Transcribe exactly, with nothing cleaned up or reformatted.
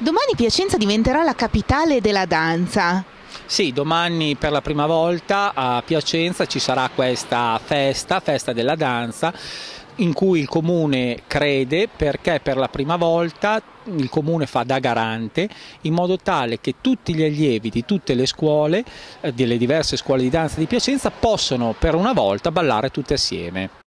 Domani Piacenza diventerà la capitale della danza. Sì, domani per la prima volta a Piacenza ci sarà questa festa, festa della danza, in cui il Comune crede, perché per la prima volta il Comune fa da garante in modo tale che tutti gli allievi di tutte le scuole, eh, delle diverse scuole di danza di Piacenza, possono per una volta ballare tutte assieme.